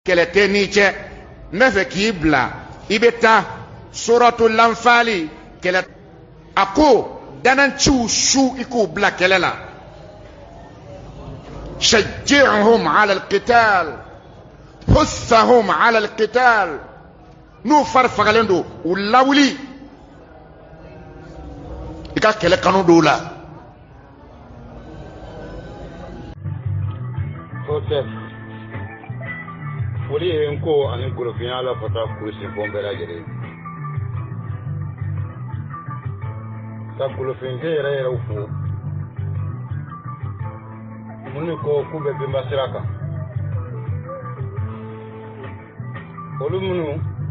kɛlɛ tɛ n'i cɛ n bɛ fɛ k'i bila i bɛ taa suratul anfali kɛlɛ a ko dananciw su i k'u bila kɛlɛ la shajji'hum ala alqital hussahum ala alqital n'u fari fagalen don u lawuli i ka kɛlɛ kanu dɔw la foli ye n ko ani golofinya la fata kurusi fɔn bɛɛ lajɛlen ka golofin tɛ yɛrɛ yɛrɛw fo minnu ko k'u bɛ benba sira kan olu minnu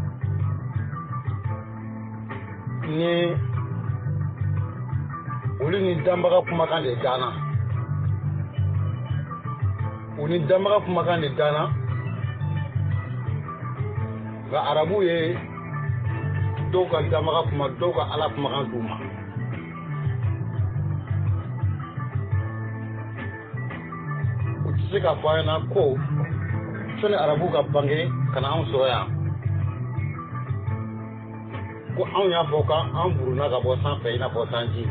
ni olu ni danbaga kumakan de danna u ni danbaga kumakan de danna nka arabu ye dɔw ka danbaga kuma dɔw ka ala kumakan d'u ma u tɛ se ka fɔ an ɲɛna ko sani arabu ka bange ka na anw sɔrɔ yan ko anw y'a fɔ k'an buruna ka bɔ sanfɛ i n'a fɔ sanji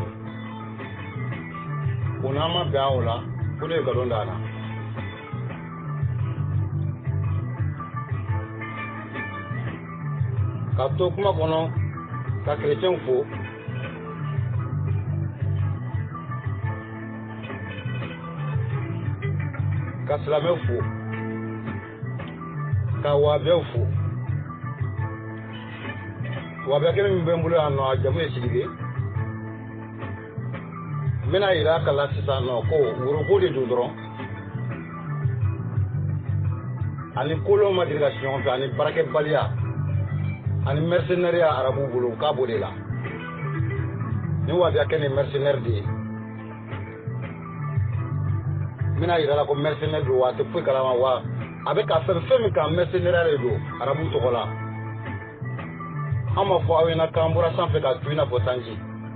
o n'an ma bɛn o la ko ne ye nkalon da an na ka to kuma kɔnɔ ka kerecɛnw fo ka silamɛw fo ka wabɛw fo wabɛ kelen min bɛ n bolo yan nɔ a jamu ye Sidibe n bɛna yira a la sisan nɔ ko woroko de don dɔrɔn ani kolon ma deli ka si ɲɔgɔn fɛ ani barakɛbaliya ani mercenaire arabu bolo k'a b'o de la ni wabiya kɛ ni mercenaire de ye n bɛna yira la ko mercenaire don wa a tɛ foyi kalama wa a bɛ ka fɛn min kan mercenaire de don arabu tɔgɔ la an ma fɔ aw ɲɛna k'an bɔra sanfɛ ka tu i n'a fɔ sanji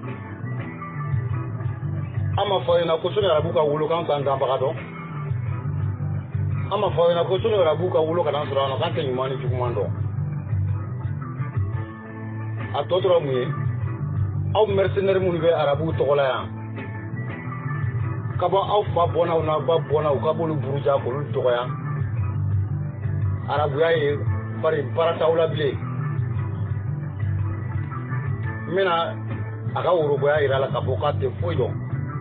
an ma fɔ aw ɲɛna ko sɔnni arabu ka wolo k'an t'an danbaga dɔn an ma fɔ aw ɲɛna ko sɔnni arabu ka wolo ka n'an sɔrɔ yan nɔ k'an tɛ ɲuman ni juguman dɔn a tɔ tora mun ye aw mercenaire minnu bɛ arabu tɔgɔ la yan ka bɔ aw fa bɔnnaw n'aw ba bɔnnaw ka b'olu buruja k'olu dɔgɔya arabuya ye bari baara t'aw la bilen n bɛna a ka woroboya yira la k'a fɔ k'a tɛ foyi dɔn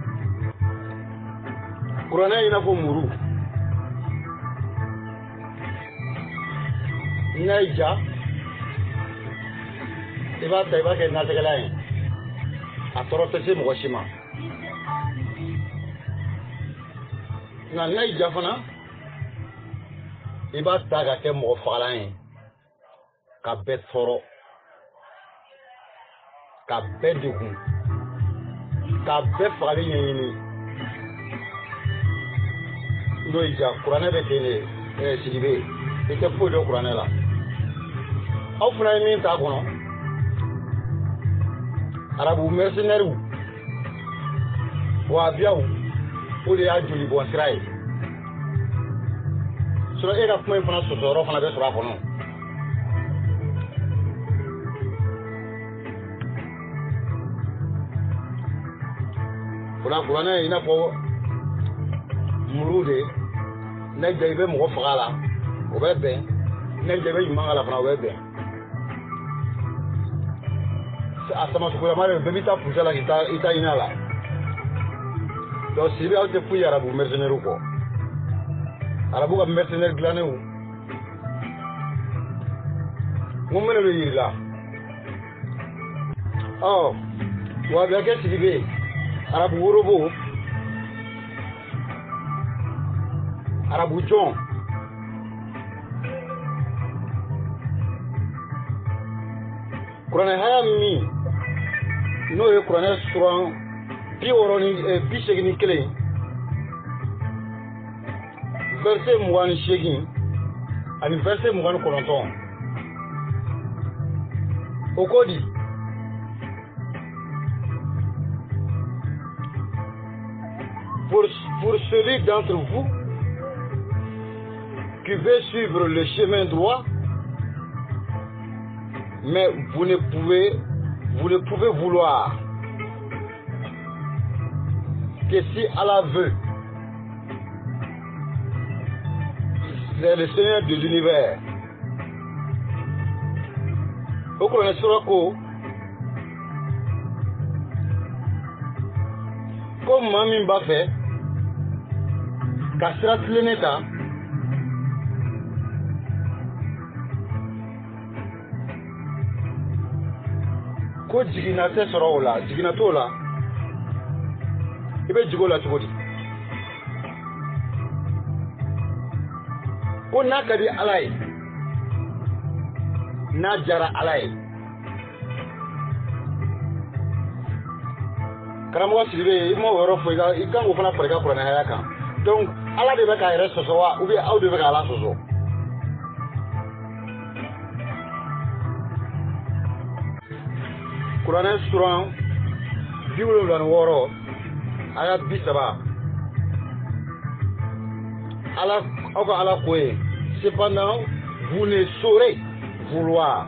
kuranɛ i n'a fɔ muru n'a y'i ja i b'a ta i b'a kɛ natigɛla ye a tɔɔrɔ tɛ se mɔgɔ si ma nka n'a y'i ja fana i b'a ta ka kɛ mɔgɔ fagalan ye ka bɛɛ tɔɔrɔ ka bɛɛ degun ka bɛɛ fagali ɲɛɲini n'o y'i ja kuranɛ bɛ ten de Sidibe i tɛ foyi dɔn kuranɛ la aw fana ye min t'a kɔnɔ arabu mercenaire wabiyaw o de y'a joli bɔn sira ye sinon e ka kuma in fana sɔsɔyɔrɔ fana bɛ sɔrɔ a kɔnɔ o la kuranɛ i n'a fɔ muru de n'a ja i bɛ mɔgɔ faga la o bɛ bɛn n'a ja i bɛ ɲuman k'a la fana o bɛ bɛn a samasuguyama de bɛɛ b'i ta pusa la k'i ta ɲini a la donc Sidibe aw tɛ foyi ye arabu mercenaire kɔ arabu ka mercenaire dilannenw n ko minnu bɛ yiri la wabiya kɛ Sidibe arabu worobo arabu jɔn kuranɛ haya min n'o ye kuranɛ suran 61 verset 28 ani verset 29 o ko di pour celui d'entre vous pouvez suivre le chemin droit, mais vous ne pouvez vouloir que si Allah veut. C'est le Seigneur de l'univers. Au Coran Surako, comme Mami Mba fait, Kasrat Leneta, ko jigina tɛ sɔrɔ o la, jigina t'o la, I bɛ jigin o la cogo di? Ko n'a ka di Ala ye, n'a jara Ala ye. Karamɔgɔ Sidibe, I m'o yɔrɔ fɔ, I kan k'o fana fara I ka kuranɛhaya kan. Donc Ala de bɛ k'a yɛrɛ sɔsɔ wa, ou bien aw de bɛ k'a la sɔsɔ? Kuranɛ sura 76 aya 30. Allah, Allah koué. Cependant, vous ne saurez vouloir.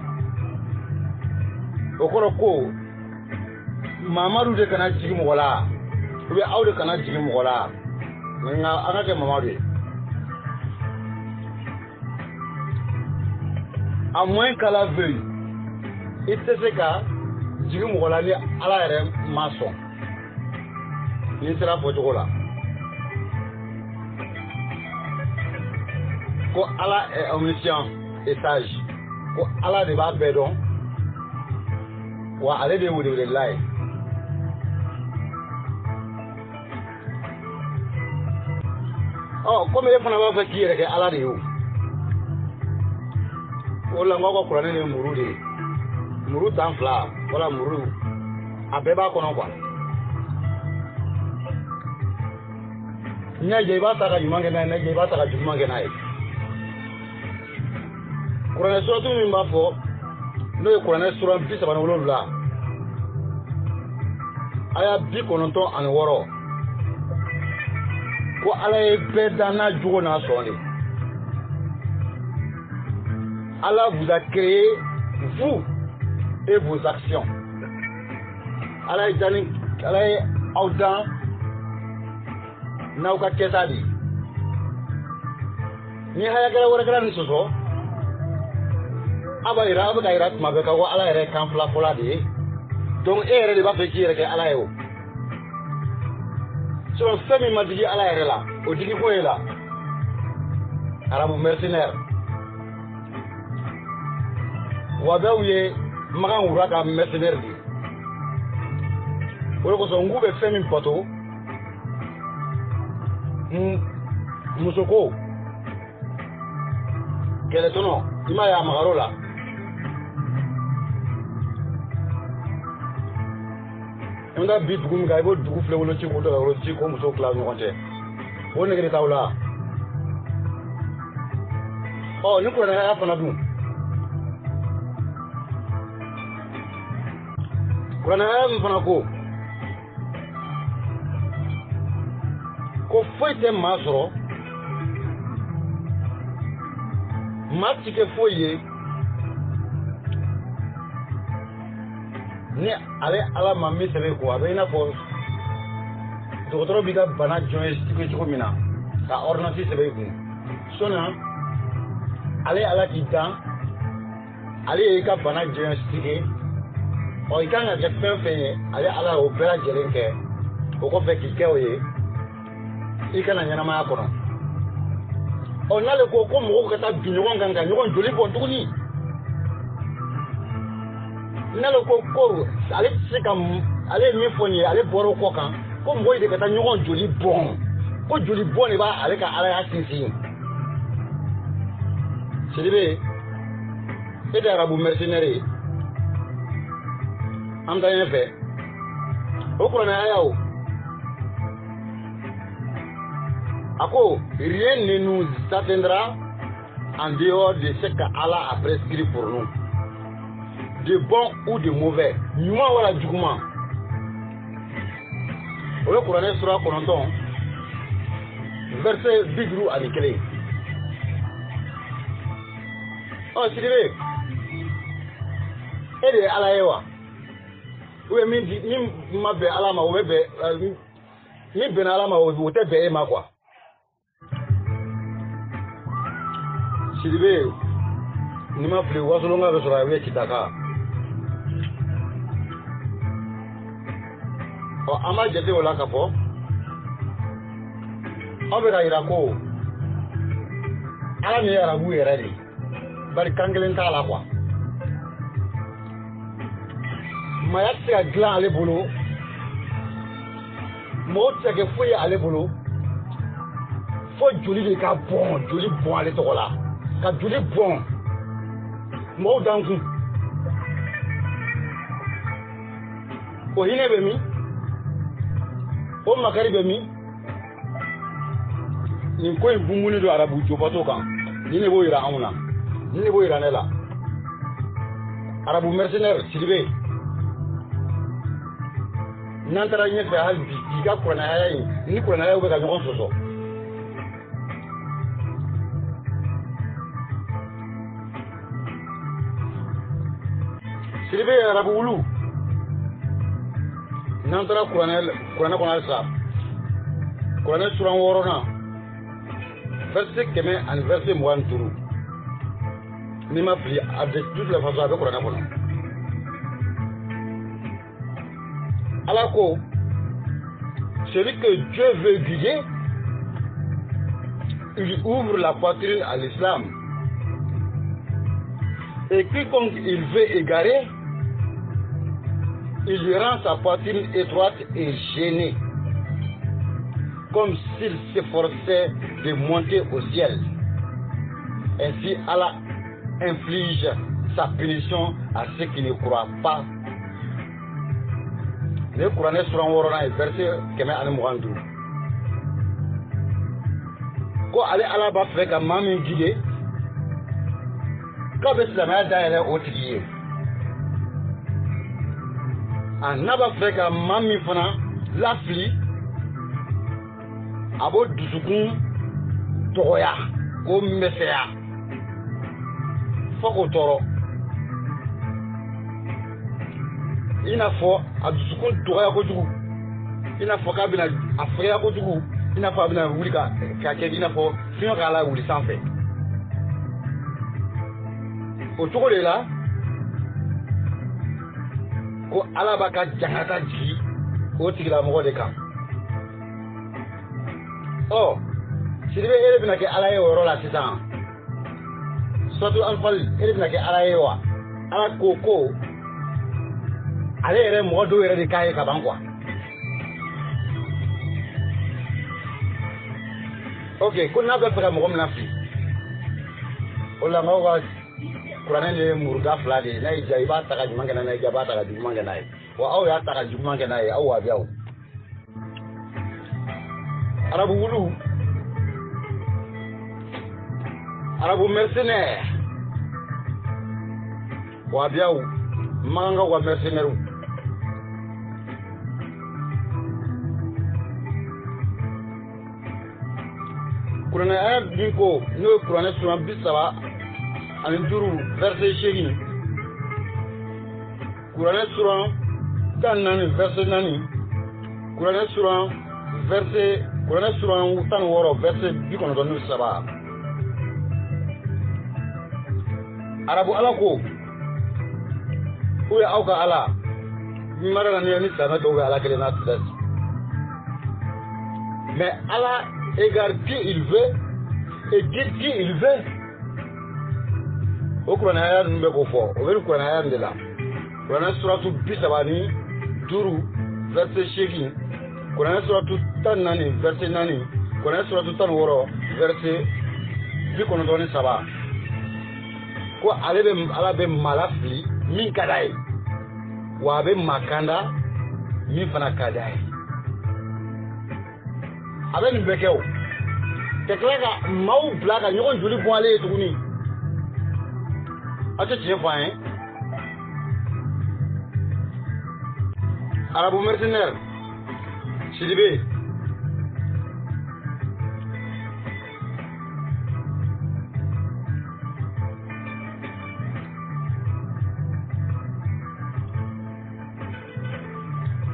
Au Koroko, Mamadou de Kana Jigim Wala, ou bien Aou de Kana Jigim Wala. Maintenant, on a que Mamadou. À moins qu'Allah veuille, il te fait qu'à Jigim Wala ni Allah est maçon. Il sera pour là. Ko Allah est omniscient et sage. Ko Allah ne va pas perdre. Wa aller de vous de l'aïe. Oh, comme il faut n'avoir fait qui est que Allah de vous. Oh là, moi, quoi, ne mourou de. Mourou t'enfla. Voilà mourou. Abeba kono quoi. Nya jeba saka jumange na jeba saka jumange na. Kuranɛ suratu min b'a fɔ n'o ye kuranɛ sura 37 aya 96 ko Ala ye bɛɛ dan n'a jogo n'a sɔn de. Allah vous a créé, vous et vos actions. Ala ye aw dan n'aw ka kɛta de. Ni hayakɛla wɛrɛ kɛra ni sɔsɔ aba ira abu ka ira tuma bɛ ka ko Ala yɛrɛ kan fila fɔla de ye. Donc e yɛrɛ de b'a fɛ k'i yɛrɛ kɛ Ala ye o. Sinon fɛn min ma digi Ala yɛrɛ la o digi ko ye la. Arabu mercenaire. Wabɛw ye Magan wura ka mercenaire de. O de kosɔn ngu bɛ fɛn min pɔtɔ musoko kɛlɛtɔnɔ I m'a ye a magaro la. On a bi dugu min kan I b'o dugu filɛ woloci ko dɔ woloci ko muso tila ɲɔgɔn cɛ o nege de t'aw la. Ɔ ni kuranɛhaya fana dun kuranɛhaya min fana ko foyi tɛ maa sɔrɔ maa ti kɛ foyi ye ni ale Ala ma min sɛbɛn ko a bɛ I n'a fɔ dɔgɔtɔrɔ b'i ka bana jɔn cogo min na ka ordonnance sɛbɛn I kun sɔnna ale Ala k'i dan ale ye I ka bana diagnostique ɔ I kan ka kɛ fɛn fɛn ye ale Ala y'o bɛɛ lajɛlen kɛ o kɔfɛ k'i kɛ o ye I kana ɲɛnamaya kɔnɔ. Ɔ n'ale ko mɔgɔw ka taa bin ɲɔgɔn kan ka ɲɔgɔn joli bɔn tuguni n'ale ko ale tɛ se ka ale ye min fɔ nin ye ale bɔra o kɔ kan ko mɔgɔw de ka taa ɲɔgɔn joli bɔn ko joli bɔn de b'a ale ka Alaya sinsin. Sidibe e de arabu mercenaire ye an bɛ taa ɲɛfɛ o kuranɛhaya o. Ako, rien ne nous atteindra en dehors de ce qu'Allah a prescrit pour nous. De bon ou de mauvais. Nyuma wala juguma. O ye kuranɛ sura 9 verset 51. Oh, Sidibe. Ede ala yewa. We mi mabe ala ma webe mi ben ala ma wote be ma kwa. Sidibe ni ma fle wasolonga be sura we kitaka. O ama jete wala kapo. Obera irako. Ala ni arabu yerade. Bari kangelen ta ala kwa. Mayat se glan ale bolo. Mo tege foye ale bolo. Fo joli de ka bon, joli bon ale to la. Ka joli bon. Mo danku. O hine be mi. O makari be mi. Ni ko bunguni do arabu jobato kan. Ni ne bo ira amuna. Ni ne bo ira nela. Arabu mercenaire Sidibe. Nantara nye fe hal bi diga kurana haya ni kurana haya ubeka nyokon soso. Sidibe arabu ulu. Nantara kurana kona sa. Kurana suran worona. Verset keme and verset mwan turu. Ni ma pli avec toute la façon avec kurana kona. Alors celui que Dieu veut guider, il ouvre la poitrine à l'islam. Et quiconque il veut égarer, il lui rend sa poitrine étroite et gênée, comme s'il s'efforçait de monter au ciel. Ainsi Allah inflige sa punition à ceux qui ne croient pas. Le Coran est sur un verset qui met en mourandu. Quand allez à la bas fait que maman guidé, quand vous la mère d'ailleurs au tigre. En n'a pas fait que maman fana la fli, abo dusukun toya, au messia. Faut qu'on toro. Il n'a pas à dusukun toya kojugu. Il n'a pas qu'à bien à frère kojugu. Il n'a pas bien à wulika. Il n'a pas fini qu'à la wuli sans fait. Autour de là, ko alabaka jangata ji o tigila mo de kam. Oh, Sidibe ele bina ke alaye woro la sisan. Sotu alfal ele bina ke alaye wa. Ala koko. Ale ere mo do ere de kai ka bangwa. Okay, ko na ba fera mo na fi. Ola ngawa Kurane le murga flade na ijaiba taka jumanga na ijaba taka jumanga na wa au ya taka jumanga na au wa biao Arabu wulu Arabu mercenaire wa biao manga wa mercenaire Kurane ayat dinko no Kurane suran bisawa Anjuru verset chéri. Courant sur Tanani verset nani. Courant sur verset Courant sur Tan woro verset bikono donu saba. Arabu alako. Uya auka ala. Mimara ni sana do ala kele na tdas. Mais Allah égare qui il veut et guide qui il veut. O Kurana aya nbe ko fo o be Kurana aya ndela Kurana suratu bisabani duru verset sheki Kurana suratu tanani verset nani Kurana suratu tan woro verset bikono doni saba ko alebe alabe malafli min kadai wa be makanda min fana kadai aben bekew teklega mau blaga nyoko juli bo ale tuguni Acha tiens point Arabu mercenaire Sidibe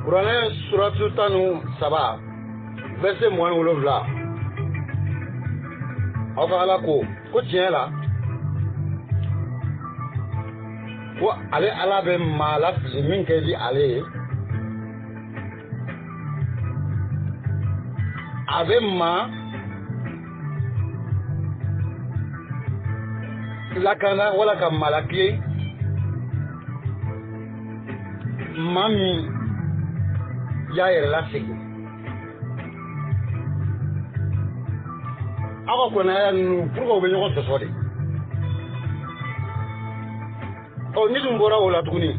Kuranɛ suratu 13 verset 17 aw ka Ala ko tiɲɛ la ko ale Ala bɛ maa lafili min kɛ di ale ye a bɛ maa lakana wala ka maa latilen maa min y'a yɛrɛ lasegin aw ka kuranɛya ninnu pourquoi u bɛ ɲɔgɔn sɔsɔ de ni dun bɔra o la tuguni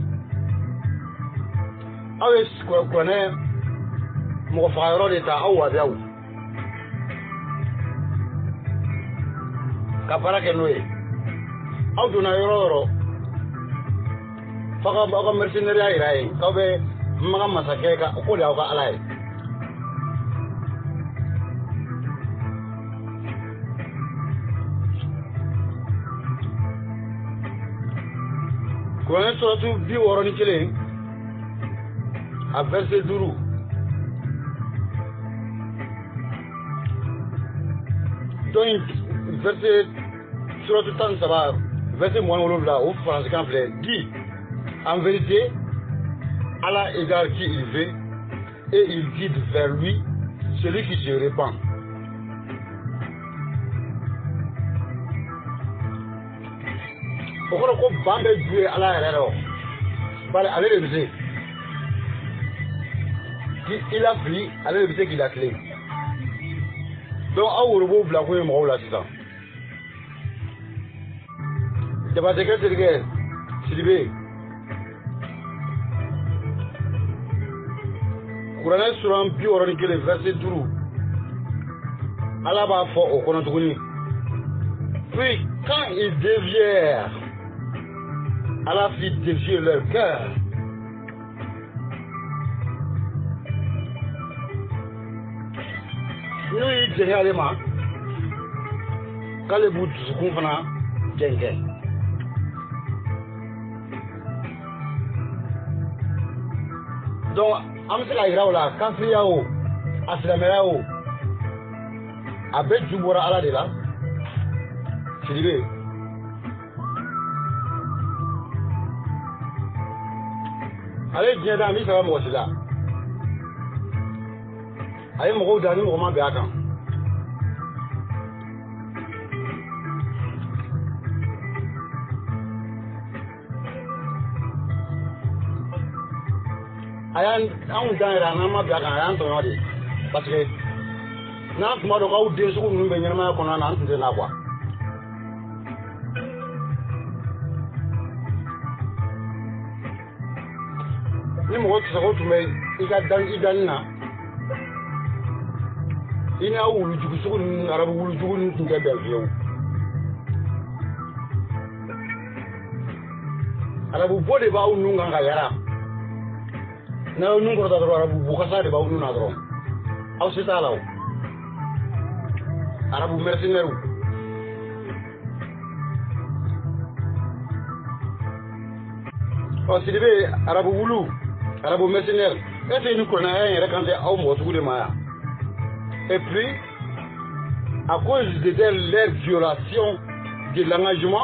aw ye kuranɛ mɔgɔ faga yɔrɔ de ta aw wabiyaw ka baara kɛ n'o ye aw donna yɔrɔ o yɔrɔ f'a ka aw ka mercenariat yira ye k'aw bɛ maga masakɛ ka ko de y'aw ka Ala ye kuranɛ suratu 61 a verset 5 donc verset suratu 13 verset 17 au français dit en vérité Allah égare qui il veut et il guide vers lui celui qui se répand. Pourquoi ko ban bɛ jouer Ala yɛrɛ la bari ale de bɛ se k'i lafili ale de bɛ se k'i latilen donc aw worobow bila kun ye mɔgɔw la sisan Jabatekɛ terikɛ Sidibe kuranɛ suran 61 verset 5 Ala b'a fɔ o kɔnɔ tuguni puis quand ils dévièrent Allah fit dévier leur cœur. Nous y jɛngɛ ma k'ale b'u dusukun fana jɛngɛ. Donc an bɛ se ka yira o la kafiriya o a silamɛya o a bɛɛ ju bɔra Ala de la Sidibe. Ale diɲɛ da min saba mɔgɔ si la a ye mɔgɔw da ni mɔgɔ ma bɛn a kan a y'an dan yɛrɛ n'an ma bɛn a kan a y'an tɔɲɔ de parce que n'an tun b'a dɔn k'aw den sugu ninnu bɛ ɲɛnamaya kɔnɔna na an tun tɛ na quoi. Ni mɔgɔ tɛ se k'o tun bɛ i danni na i n'a wulujugu sugu ninnu arabu wulujugu ninnu tun tɛ bɛn fiyewu arabu bo de b'aw nun kan ka yara n'aw nun kɔrɔta dɔrɔn arabu bukasa de b'aw nun na dɔrɔn aw se t'a la o arabu mercenaires ɔ Sidibe arabu wulu arabu mercenaires est-ce que ni kuranɛya yɛrɛ kan tɛ aw mɔgɔ sugu de ma yan et puis à cause de leur violation de l'engagement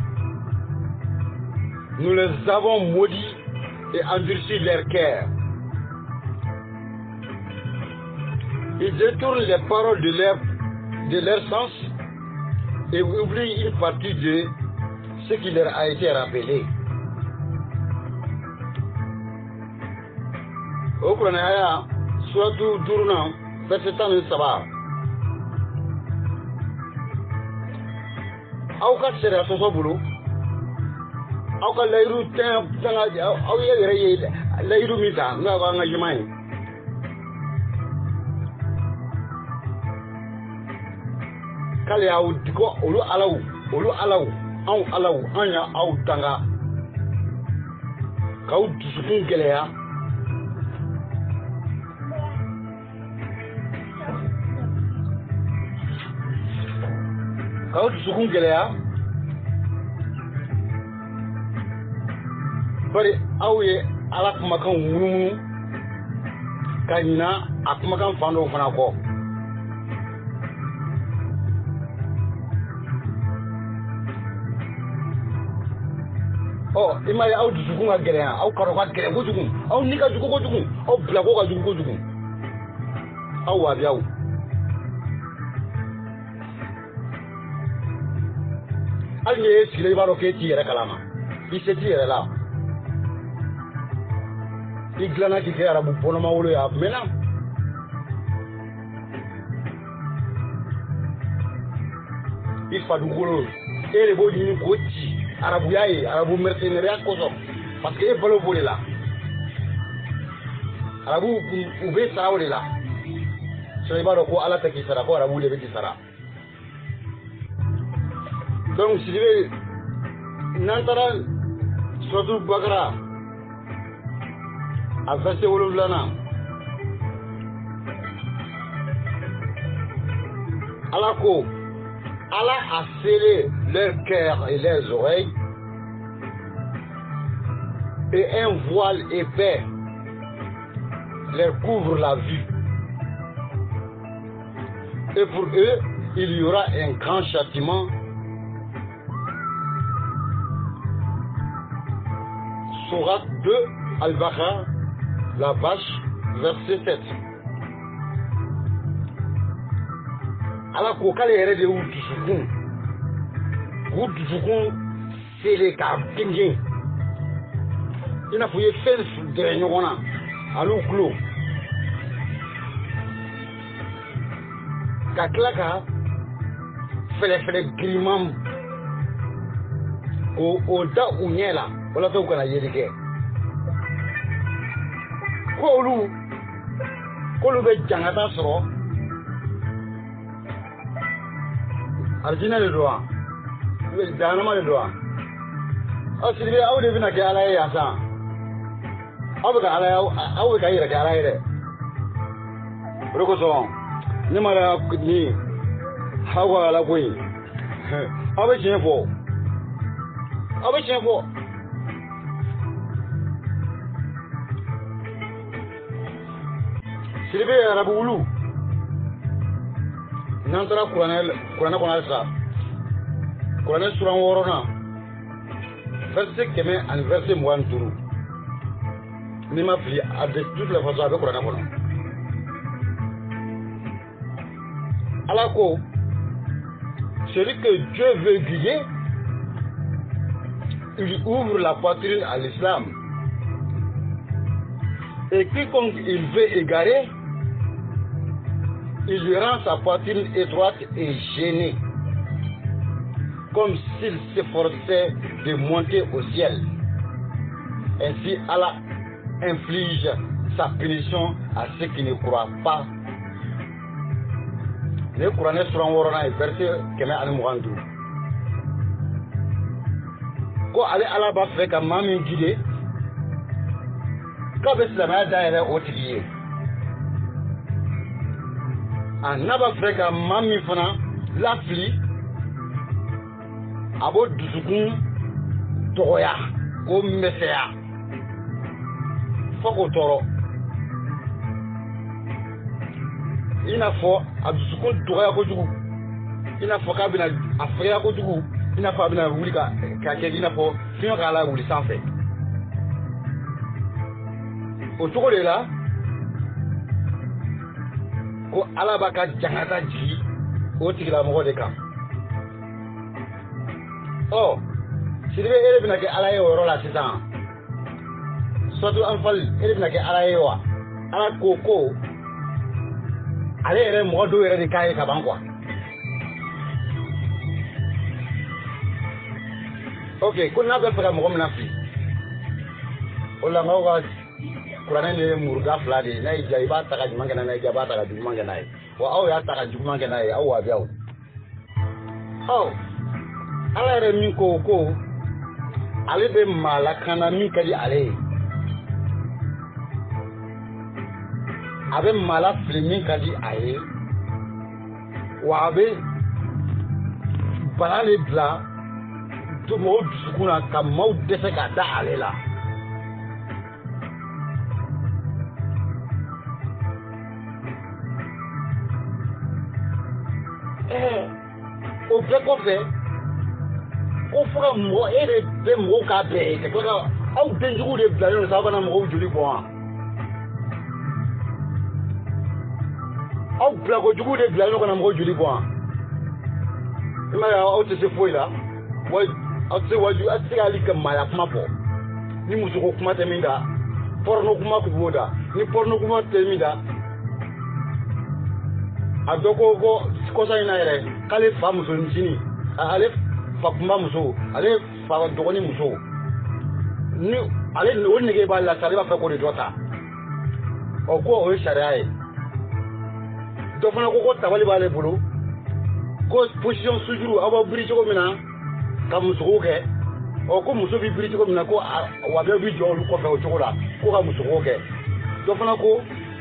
nous les avons maudits et endurci leur cœur. Ils détournent les paroles de leur sens et oublient une partie de ce qui leur a été rappelé. Au Kuranaya, suratu 5 verset 17. Aw ka sariya sɔsɔ bolo aw ka layiru aw yɛrɛ ye layiru min ta n'o y'aw ka engagement ye k'ale y'aw ko olu alaw anw alaw an y'aw tanga k'aw dusukun gɛlɛya k'aw dusukun gɛlɛya bari aw ye Ala kumakan munumunu Kanina, a kumakan fan dɔw fana kɔ. I m'a ye aw dusukun ka gɛlɛn yan, aw kɔrɔ ka gɛlɛn kojugu, aw ni ka jugu kojugu, aw bilako ka jugu kojugu. Aw wabiyaw. Hali ni ye sigilen i b'a dɔn k'e t'i yɛrɛ kalama, i se t'i yɛrɛ la. I dilanna k'i kɛ arabu bɔnɔmawolo ye, a mɛnna. I fadugukolo, e de b'o ɲini k'o ci. Arabuya ye, arabu mercenariat kosɔn, parce que e balo b'o de la. Arabu u bɛ sara o de la. Sinon i b'a dɔn ko Ala tɛ k'i sara, ko arabu de bɛ k'i sara. Donc Sidibe, n'an taara Suratul Bakara a verset 7 Ala ko Allah a scellé leur cœur et leurs oreilles et un voile épais leur couvre la vue. Et pour eux, il y aura un grand châtiment. Sourate 2, Al-Baqarah, la vache, verset 7. Alors ko k'ale yɛrɛ de y'u dusukun sele k'a gengin i n'a fɔ i ye fɛn gɛrɛ ɲɔgɔn na al'u tulo ka tila ka fɛlɛfɛlɛ giriman o da u ɲɛ la walasa u kana yeli kɛ k'olu bɛ jangata sɔrɔ. Arjina de don wa? Jahanama de don wa? Aw Sidibe aw de bɛna kɛ Ala ye yan san. Aw bɛ ka yɛrɛ kɛ Ala ye dɛ. O de kosɔn ne ma da ni aw ka Ala ko in aw bɛ tiɲɛ fɔ. Aw bɛ tiɲɛ fɔ. Sidibe arabu wulu. N'an taara kuranɛ kɔnɔ halisa kuranɛ sura 6 verset 100 ani verset 25 n'i ma fili a de toute la façon a bɛ kuranɛ kɔnɔ. Ala ko celui que Dieu veut guider il ouvre la poitrine à l'islam et quiconque il veut égarer il lui rend sa poitrine étroite et gênée, comme s'il s'efforçait de monter au ciel. Ainsi, Allah inflige sa punition à ceux qui ne croient pas. Le Coran est sur un verset qui est en Mourandu. Quand Allah va faire comme Mami guidé, quand il va faire au tigre. N'a pas fait que Mami fana la fili a b'o dusukun dɔgɔya k'o misɛya fo k'o tɔɔrɔ i n'a fɔ a dusukun dɔgɔya kojugu i n'a fɔ k'a bɛna a fɛgɛya kojugu i n'a fɔ a bɛna wuli ka kɛ i n'a fɔ fiɲɛ k'a la wuli sanfɛ o cogo de la. Ko Ala b'a ka jangata jigi o tigilamɔgɔ de kan. Sidibe e de bɛna kɛ Ala ye o yɔrɔ la sisan. Suratul Anfal e de bɛna kɛ Ala ye wa? Ala ko ale yɛrɛ mɔgɔ dɔw yɛrɛ de k'a ye ka ban quoi. Ok, ko n'a bɛ fɛ ka mɔgɔ min na fili. O la n'aw ka kuranɛ ni ye muruda 2 de ye n'a y'i diya i b'a ta ka ɲuman kɛ n'a y'i diya i b'a ta ka juguman kɛ n'a ye wa aw y'a ta ka juguman kɛ n'a ye aw wabiyaw. Ala yɛrɛ min ko ale bɛ maa lakana min ka di ale ye a bɛ maa lafili min ka di a ye wa a bɛ bana de bila mɔgɔw dusukun na ka maaw dɛsɛ ka da ale la. o bɛɛ kɔfɛ ko fo ka mɔgɔ e de bɛ mɔgɔw k'a bɛɛ ye ka tila ka aw denjugu de bilalen don sa aw kana mɔgɔw joli bɔn wa aw bilakojugu de bilalen don ka na mɔgɔw joli bɔn wa i m'a ye aw tɛ se foyi la aw tɛ se waju aw tɛ se hali ka maaya kuma fɔ ni musoko kuma tɛ min da pɔrɔno kuma kun b'o da ni pɔrɔno kuma tɛ min da a dɔ ko kɔsa in na yɛrɛ k'ale fa musonicinin ale fa kunba muso ale fa dɔgɔnin muso ni ale o nege b'a la sa ale b'a fɛ k'o de dɔ ta ɔ ko o ye sariya ye dɔ fana ko tabali b'ale bolo ko position sujuru aw b'aw biri cogo min na ka musoko kɛ ɔ ko muso b'i biri cogo min na ko wa bɛɛ b'i jɔ olu kɔfɛ o cogo la ko ka musoko kɛ dɔ fana ko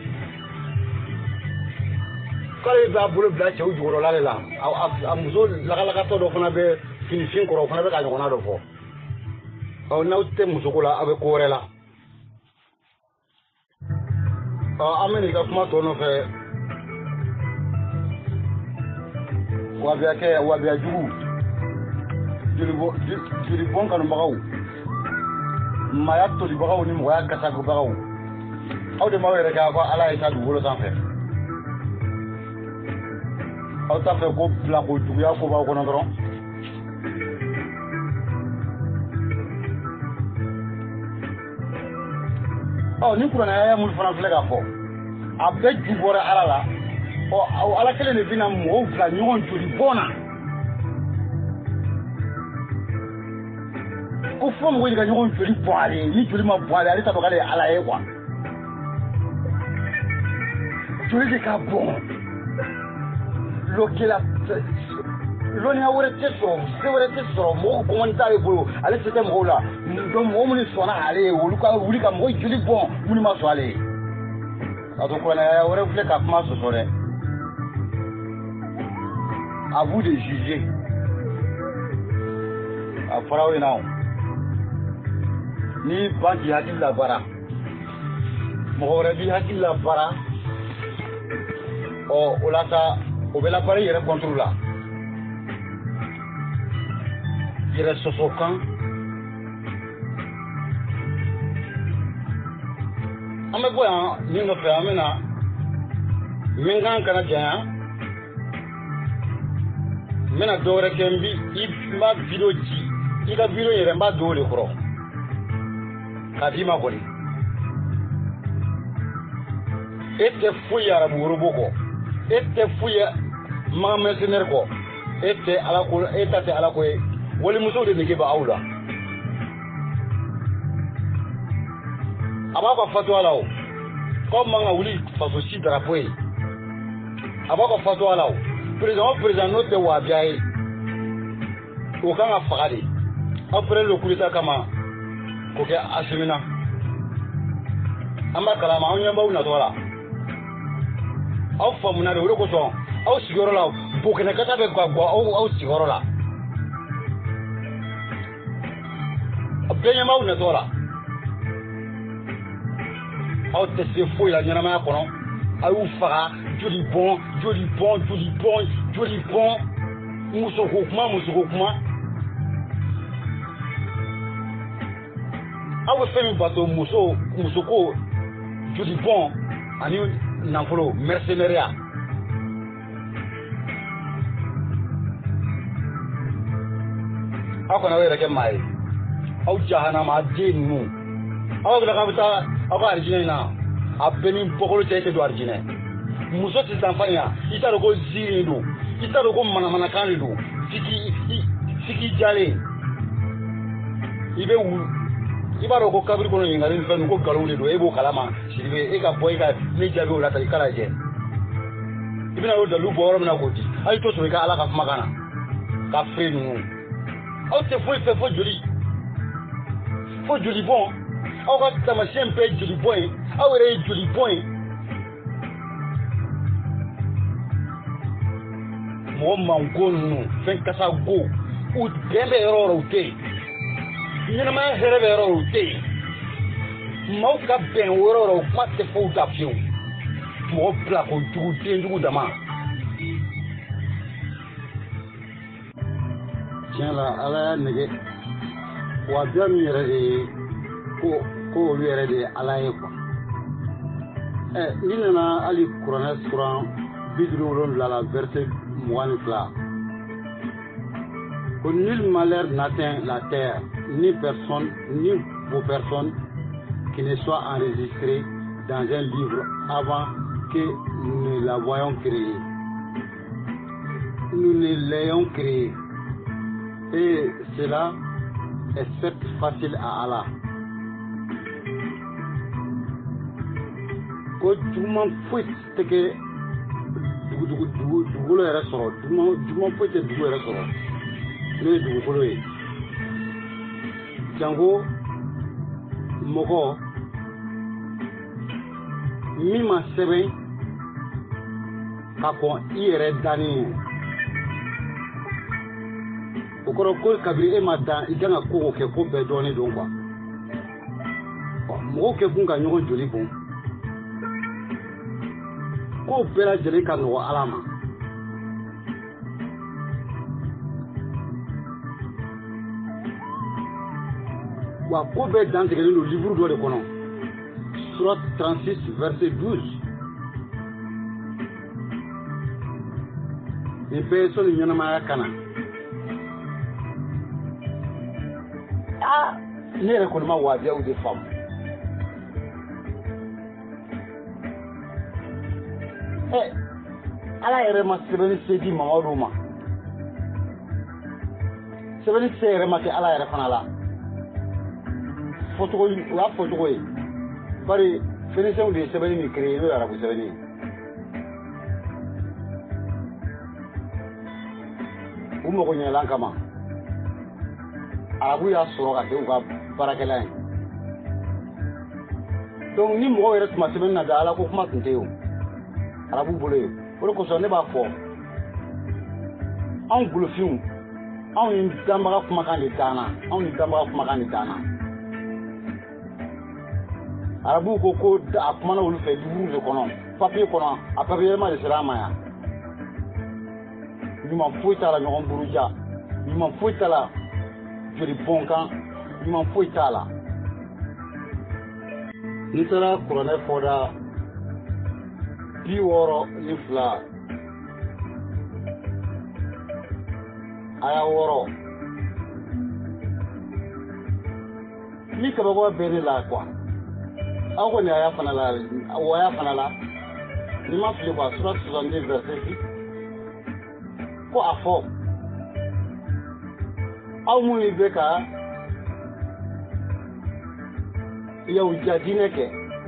k'ale b'a bolo bila cɛw jukɔrɔla de la a muso lakalakatɔ dɔ fana bɛ finifin kɔrɔ o fana bɛ ka ɲɔgɔnna dɔ fɔ ɔ n'aw tɛ musoko la aw bɛ ko wɛrɛ la an bɛ n'i ka kuma tɔ nɔfɛ wabiya jugu joli bɔn kanubagaw maaya tolibagaw ni mɔgɔya gasagobagaw aw de m'aw yɛrɛ kɛ ko ala ye taa dugukolo sanfɛ aw t'a fɛ ko bilako juguya ko b'aw kɔnɔ dɔrɔn ni kuranaya mun fana filɛ ka fɔ a bɛɛ ju bɔra ala la ala kelen de bɛna mɔgɔw bila ɲɔgɔn joli bɔn na ko fɔ mɔgɔw de ka ɲɔgɔn joli bɔn ale ye ni joli ma bɔn ale ale t'a dɔn k'ale ye ala ye quoi joli de ka bɔn lɔnniya wɛrɛ tɛ sɔrɔ se wɛrɛ tɛ sɔrɔ mɔgɔw kɔngɔni t'ale bolo ale se tɛ mɔgɔw la donc mɔgɔ minnu sɔnna ale ye olu ka wuli ka mɔgɔw joli bɔn minnu ma sɔn ale ye ka to kuranaya wɛrɛ filɛ ka kuma sɔsɔ dɛ à vous de juger a fɔra aw ɲɛna ni ban k'i hakili labaara mɔgɔ wɛrɛ b'i hakili labaara o la sa o bɛ labaara i yɛrɛ contre la yɛrɛ sɔsɔ kan an bɛ bɔ yan nin nɔfɛ an bɛ na min kan kana janya n bɛna dɔ wɛrɛ kɛ n b'a video ci i ka video yɛrɛ n b'a don o de kɔrɔ k'a d'i ma kɔni e tɛ foyi ye arabu worobo kɔ e tɛ foyi ye magan mercenaire kɔ e ta tɛ ala ko ye walimusow de nege bɛ aw la a b'a ka fatuwa la o k'aw man ka wuli faso si drapeau ye a b'a ka fatuwa la o président n'o tɛ wabiya ye o kan ka faga de après le coup d'état kama k'o kɛ Asimina an b'a kalama aw ɲɛ b'aw natɔ la aw faamuna de o de kosɔn aw sigiyɔrɔ la bokɛnɛkata bɛ gɔ aw sigiyɔrɔ la bɛɛ ɲɛ b'aw natɔ la aw tɛ se foyi la ɲɛnamaya kɔnɔ aw y'u faga joli bɔn musoko kuma aw bɛ fɛn min bato musoko joli bɔn ani nafolo mercenariat aw kana aw yɛrɛ kɛ maa ye aw jahanama den ninnu aw bɛ k'a bɛ taa aw ka arijinɛ in na a bɛɛ ni bɔkolo cɛ e tɛ don arijinɛ muso tɛ sanfa in yan i t'a dɔn ko ziiri don i t'a dɔn ko manamanakan de don f'i k'i jalen i bɛ wulu i b'a dɔn ko kabiri kɔnɔ ɲininkali ni fɛn ninnu ko nkalon de don e b'o kalama Sidibe e ka bɔ i ka ne jaabi o la ta i k'a lajɛ i bɛna o dalilu bɔ yɔrɔ min na k'o di a' ye to sɔrɔ i ka ala ka kumakan na ka feere ninnu aw tɛ foyi fɛ fo joli bɔn aw ka tamasiyɛn bɛɛ joli bɔn ye aw yɛrɛ ye joli bɔn ye mɔgɔ manko ninnu fɛn kasa go u bɛn bɛ yɔrɔ o yɔrɔ u tɛ yen ɲɛnamaya hɛrɛ bɛ yɔrɔ o yɔrɔ u tɛ yen maaw ka bɛn o yɔrɔ o yɔrɔ o kuma tɛ fɔ u da fiyewu mɔgɔ bila ko jugu den jugu dama tiɲɛ la ala y'a nɛgɛ wajibiya min yɛrɛ de ye ko olu yɛrɛ de ye ala ye quoi. N'i nana hali kuranɛ suran 57 la verset 22 que nul malheur n'atteint la terre ni personne ni vos personnes qui ne soit enregistrée dans un livre avant que nous ne la voyions créée. Nous ne l'ayons créée. Et cela est certes facile à Allah. Ko juguman foyi tɛ kɛ dugukolo yɛrɛ sɔrɔ juguman foyi tɛ dugu yɛrɛ sɔrɔ n'o ye dugukolo ye jango mɔgɔ min ma sɛbɛn ka kɔn i yɛrɛ danni ye o kɔrɔ ko kabiri e ma dan i kan ka ko o kɛ ko bɛɛ dɔɔnin don quoi mɔgɔw kɛ kun ka ɲɔgɔn joli bon ko bɛɛ lajɛlen ka nɔgɔ ala ma wa ko bɛɛ dantigɛlen don livre dɔ de kɔnɔ surat 36 verset 12 nin bɛɛ ye sɔnni ɲɛnamaya ka na ne yɛrɛ kɔni ma wajibiyaw de faamu ala yɛrɛ ma sɛbɛnni se di mamadu ma sɛbɛnni se yɛrɛ ma kɛ ala yɛrɛ fana la fɔcogo o y'a fɔcogo ye bari fɛnɛsɛnw de ye sɛbɛnni min créé n'o ye arabu sɛbɛnni ye u mago ɲɛlan kama arabu y'a sɔrɔ ka kɛ u ka baarakɛla ye donc ni mɔgɔw yɛrɛ tun ma sɛbɛnni na da ala ko kuma tun tɛ yen arabu bolo ye o de kosɔn ne b'a fɔ anw golofinw anw ni danbaga kumakan de danna arabuw ko a kumana olu fɛ livre de kɔnɔ papier kɔnɔ a papiyɛlɛma de sera an ma yan ɲuman foyi t'a la ɲɔgɔn buruja ɲuman foyi t'a la joli bɔnkan ɲuman foyi t'a la n'i taara kuranɛ fɔda 62 aya 6 ni kabako bɛ ne la quoi aw kɔni aya fana la ni ma fili quoi surat 62 verset 6 ko a fɔ aw minnu bɛ ka yahudiya diinɛ kɛ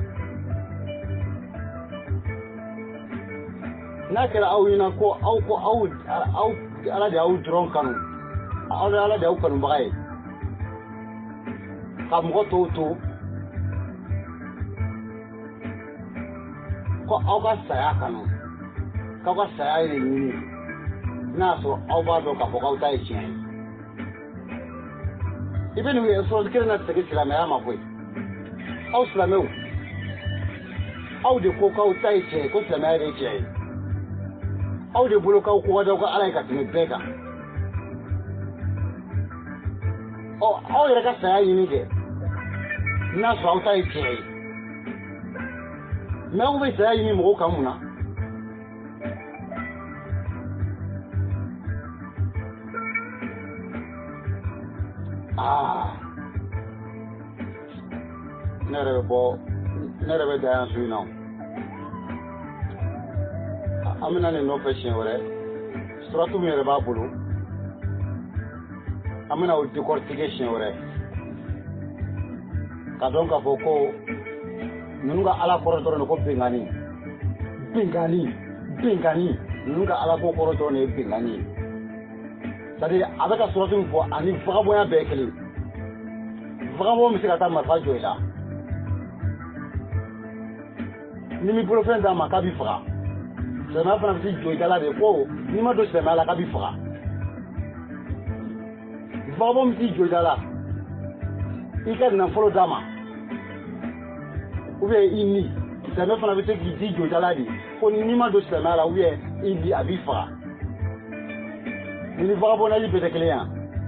n'a kɛra aw ɲɛna ko aw ala de y'aw dɔrɔn kanu aw de ala de y'aw kanubaga ye ka mɔgɔ tɔw to ko aw ka saya kanu k'aw ka saya de ɲini n'a y'a sɔrɔ aw b'a dɔn k'a fɔ k'aw ta ye tiɲɛ ye i bɛ nin sɔrɔli kelen na segin silamɛya ma koyi aw silamɛw aw de ko k'aw ta ye tiɲɛ ye ko silamɛya de ye tiɲɛ ye aw de bolo k'aw kɔkɔdaw ka ala ye ka tɛmɛ bɛɛ kan aw yɛrɛ ka saya ɲini kɛ n'a sɔrɔ aw ta ye tiɲɛ ye mais aw bɛ saya ɲini mɔgɔw kan mun na ne yɛrɛ bɛ da yan su in na an bɛna nin nɔfɛ siɲɛ wɛrɛ suratu min yɛrɛ b'a bolo an bɛna o décortiquer siɲɛ wɛrɛ ka dɔn k'a fɔ ko ninnu ka ala kɔrɔ dɔrɔn de ko bengani ninnu ka ala ko kɔrɔ dɔrɔn de ye bengani ye c'est à dire a bɛ ka suratu min fɔ ani vagabɔnya bɛɛ ye kelen vagabond bɛ se ka taa marifa jɔ i la ni mi bolofɛn d'a ma k'a b'i faga silamɛya fana bɛ se jɔ i da la de ko n'i ma don silamɛya la k'a b'i faga vagabond bɛ se jɔ i da la i ka nafolo d'a ma ou bien i ni silamɛ fana bɛ se k'i di jɔ i da la de ko n'i ma don silamɛya la ou bien i di a b'i faga ni vagabondage bɛɛ tɛ kelen yan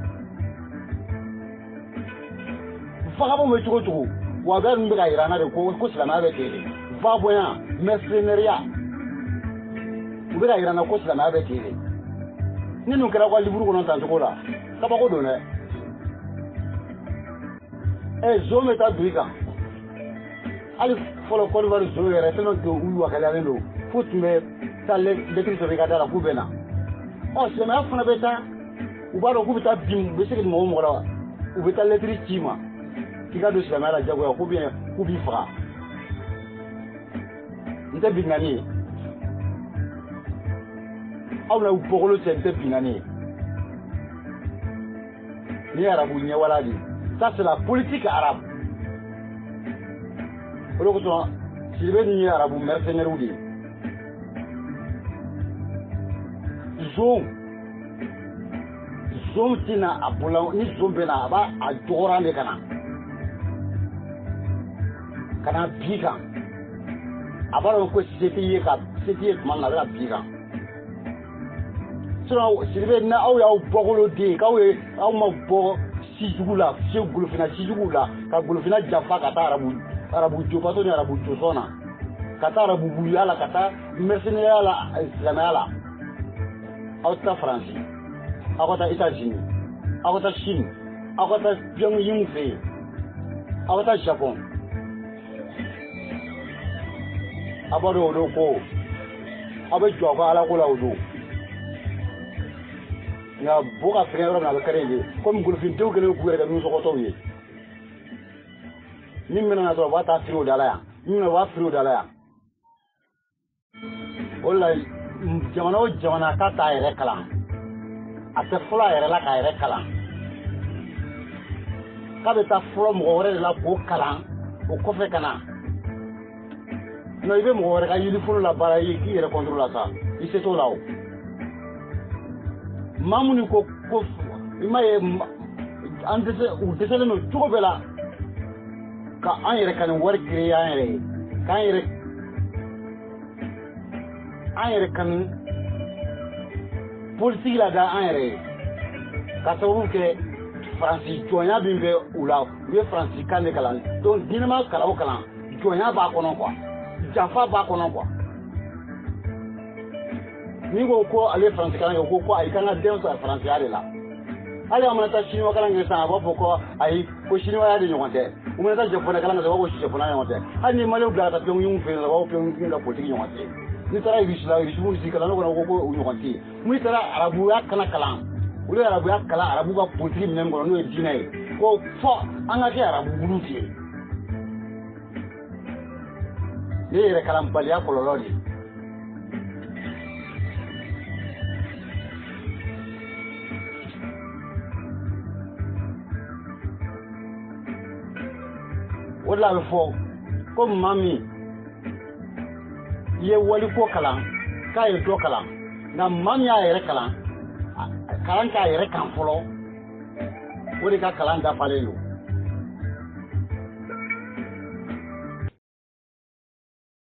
vagabond bɛ cogo cogo wa bɛɛ ninnu bɛ ka yira an na de ko silamɛya bɛ ten de vagabond mercenaires u bɛ ka yira an na ko silamɛya bɛ ten de ni ninnu kɛra ka liburu kɔnɔ tan cogo la kabako don dɛ zon bɛ taa don i kan hali fɔlɔ Côte d'Ivoire zon yɛrɛ tellement que u wakaliyalen don f'u tun bɛ taa lɛtiri sɔrɔ i ka da la k'u bɛ na silamɛya fana bɛ taa u b'a dɔn k'u bɛ taa bin u bɛ se ka mɔgɔ mɔgɔ la wa u bɛ taa lɛtiri ci ma k'i ka don silamɛya la jagoya k'u b'i faga n tɛ binkani ye aw na u bɔkolo cɛ n tɛ binkani ye ni ye arabu ɲɛwala de ça c'est la politique arabe o de kosɔn Sidibe ni ye arabu mercenaires de ye zon tɛna a bolo ni zon bɛ na a b'a dɔgɔran de ka na bi kan a b'a dɔn ko se tɛ ye tuma min na a bɛ ka bi kan sinon Sidibe n'aw y'aw bɔkolo den k'aw ma bɔ sijugu la fiyewu golofina sijugu la ka golofina janfa ka taa arabu jobato ni arabu josɔn na ka taa arabu buluya la ka taa mercenaires la silamɛya la aw tɛ taa Faransi aw ka taa États-Unis aw ka taa Chine aw ka taa Pyongyang fɛ yen aw ka taa Japon a b'a dɔn o don ko aw bɛ jɔ aw ka alako la o don nka bo ka fɛngɛ yɔrɔ min a bɛ kɛrɛ ye komi golofindenw kɛlen k'u yɛrɛ kɛ nusɔgɔtɔw ye min bɛna na dɔrɔn u b'a taa firi o da la yan min bɛna u b'a firi o da la yan o de la jamana o jamana k'a t'a yɛrɛ kalan a tɛ fɔlɔ a yɛrɛ la k'a yɛrɛ kalan k'a bɛ taa fɔlɔ mɔgɔ wɛrɛ de la k'o kalan o kɔfɛ ka na non i bɛ mɔgɔ wɛrɛ ka yiriforo la baara k'i yɛrɛ contrôle la sa i se t'o la o maa minnu ko i m'a ye u dɛsɛlen don cogo bɛɛ la ka an yɛrɛ ka nin wari créer an yɛrɛ ye k'an yɛrɛ ka nin politique la da an yɛrɛ ye ka sababu kɛ Faransi jɔnya min bɛ u la u ye Faransi kan de kalan donc diinɛma kalan o kalan jɔnya b'a kɔnɔ quoi janfa b'a kɔnɔ quoi ni ko ale Faransi kalan kɛ ko ayi kan ka den sɔrɔ Faransiya de la hali an mana taa Chinois kalan kɛ sisan a b'a fɔ ko ayi ko Chinois de ɲɔgɔn tɛ u mana taa Japonais kalan kɛ sisan a b'a fɔ ko Japonais ɲɔgɔn tɛ hali ni Maliens bila ka taa Pyongyang fɛ yen a b'a fɔ Pyongyang ka politique ɲɔgɔn tɛ n'i taara Russie kalan ne kɔnɔ ko u ɲɔgɔn tɛ n'i taara arabuya kalan olu ye arabuya kalan arabu ka politique minɛn kɔnɔ n'o ye diinɛ ye ko fɔ an ka kɛ arabu bulu fɛ yen ne yɛrɛ kalanbaliya kɔlɔlɔ de o de la a bɛ fɔ ko maa min i ye waliko kalan k'a ye dɔ kalan nka maa min y'a yɛrɛ kalan k'a yɛrɛ kan fɔlɔ o de ka kalan dafalen don